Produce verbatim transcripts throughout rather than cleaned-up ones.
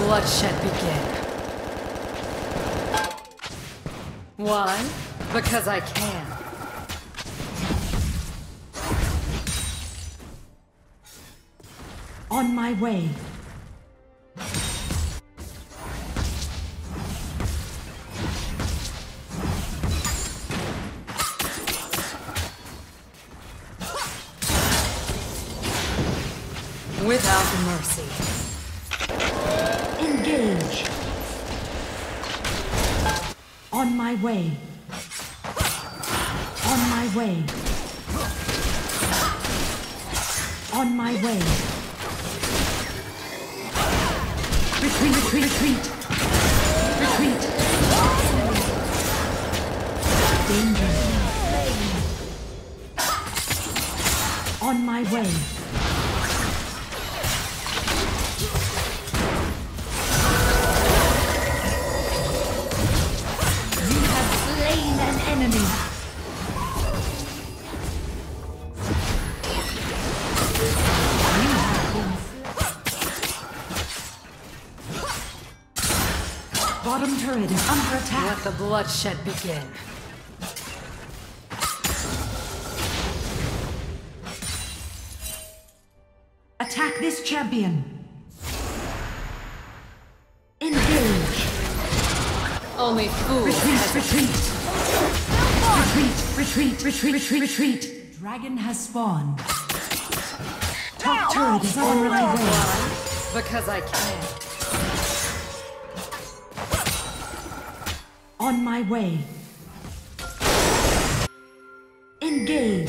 bloodshed begin. Why? Because I can. On my way. Without mercy. Engage. On my way. On my way. On my way. Retreat, retreat, retreat. Retreat. Danger. On my way. You have slain an enemy. Bottom turret is under attack. Let the bloodshed begin. Attack this champion. Engage. Only fools Retreat, hesitate. retreat. Retreat, retreat, retreat, retreat, retreat. Dragon has spawned. Top turret is on my way. Why? Because I can. On my way. Engage.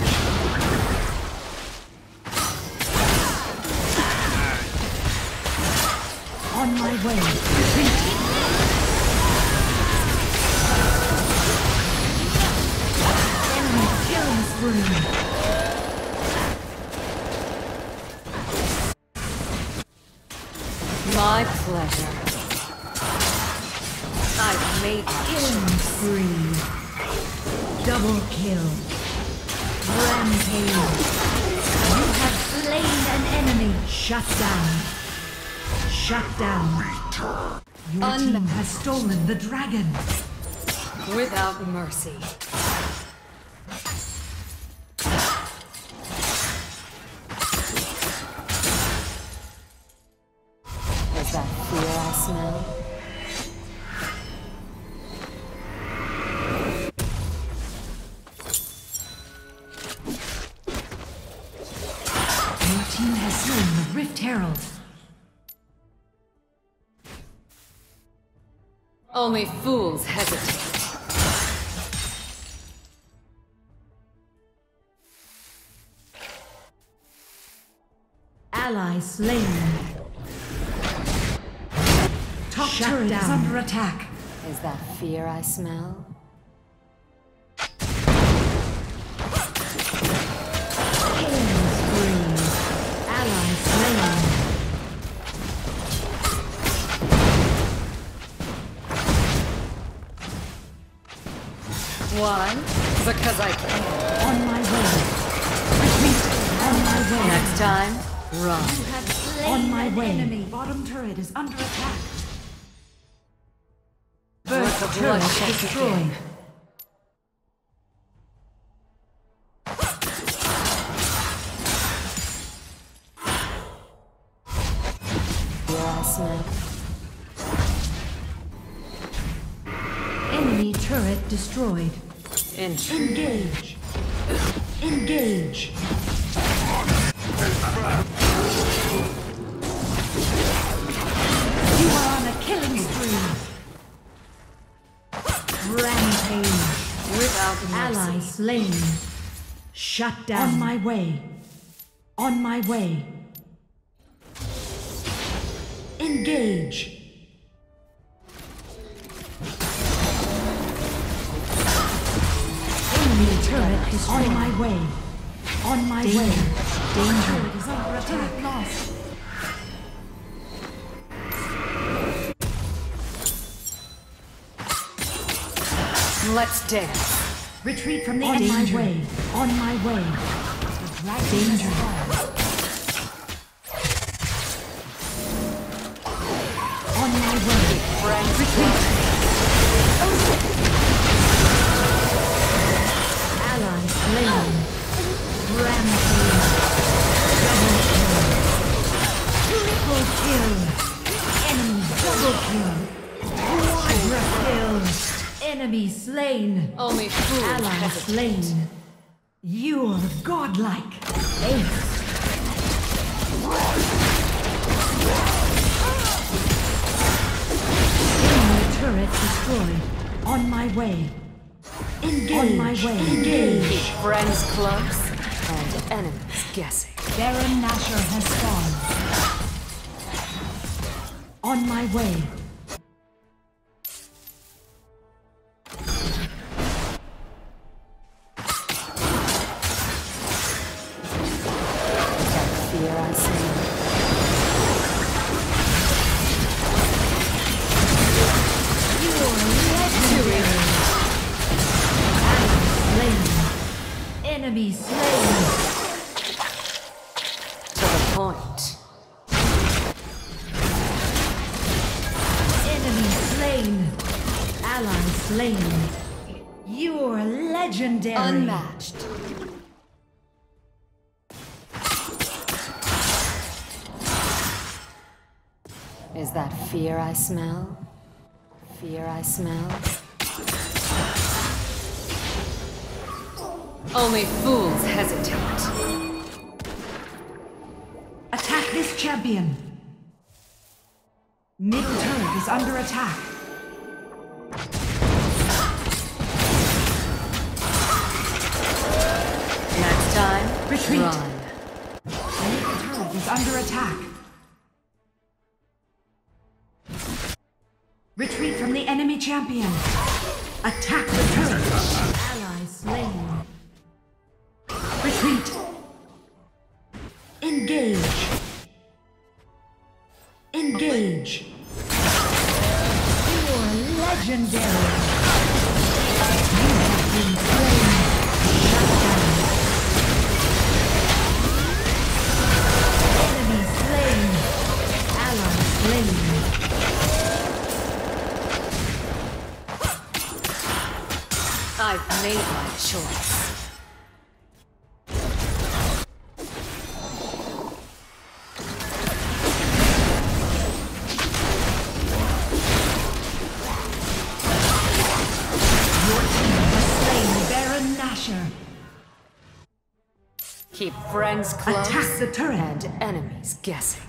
On my way. Retreat. Enemy killing spree. My pleasure. I've made Killing spree. Double kill. Rampage. You have slain an enemy. Shut down. Shut down. Your Un- team has stolen the dragon. without mercy. Is that fear I smell? Your team has slain the Rift Herald. Only fools hesitate. Ally slain. Top Shut turret down. is under attack. Is that fear I smell? Killing spree. Ally slain. Why? Because I can. On my way. Retreat. On my way. Next time, run. You have slain On my an way. enemy. Bottom turret is under attack. Let First the turret bloodshed destroyed. begin. Fear I smell? Enemy turret destroyed. Intrigue. Engage. Engage. You are on a killing spree. Rampage. Without Ally mercy. slain. Shut down. On my way. On my way. Engage. Enemy turret is on my way. On my way. Danger. Turret is under attack. Lost. Let's dance. Retreat from the on my way. On my way. Danger. On Enemy slain. Only fools Ally hesitate. slain. You're godlike. Ace. Enemy turret destroyed. On my way. Engage. On my way. Engage. Keep friends close and enemies guessing. Baron Nashor has spawned. On my way. Fear I see. Enemy slain. To the point. Enemy slain. Ally slain. You're legendary. Unmatched. Is that fear I smell? Fear I smell? Only fools hesitate. Attack this champion. Middle turret is under attack. Next time, Retreat. run. Middle turret is under attack. Retreat from the enemy champion. Attack the turret. Ally slain. Retreat. Engage. Engage. You're legendary. You have been slain. Shut down. Enemy slain. Ally slain. I've made my choice. Your team has slain Baron Nashor. Keep friends close Attack the turret. and enemies guessing.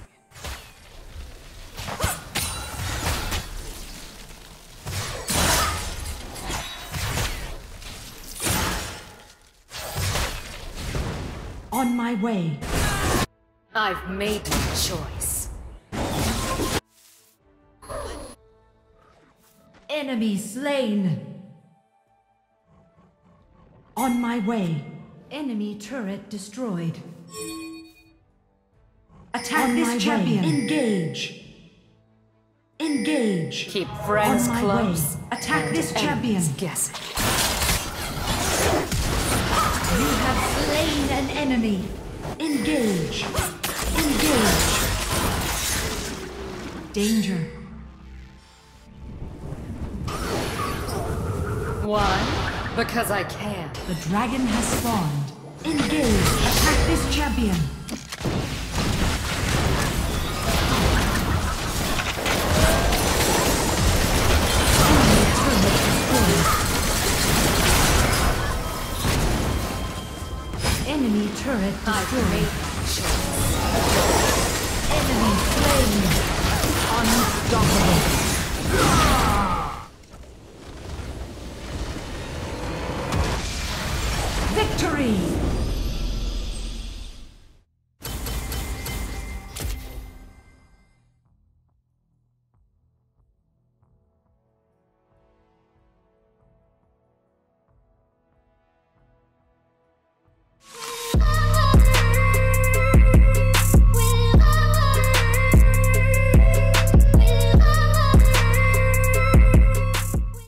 On my way. I've made my choice. Enemy slain. On my way. Enemy turret destroyed. Attack On this my champion. way. Engage. Engage. Keep friends On my close. way. Attack and this enemies champion. guessing. You have slain an enemy. Engage. Engage. Danger. Why? Because I can. The dragon has spawned. Engage. Attack this champion. Enemy turret destroyed. I've made